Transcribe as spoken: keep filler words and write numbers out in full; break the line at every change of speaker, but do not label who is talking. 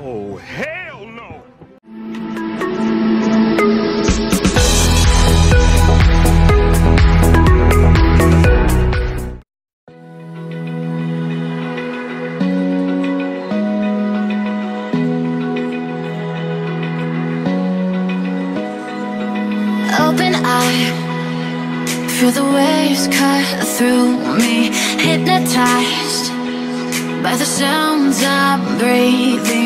Oh, hell no!
Open eye, feel the waves cut through me. Hypnotized by the sounds I'm breathing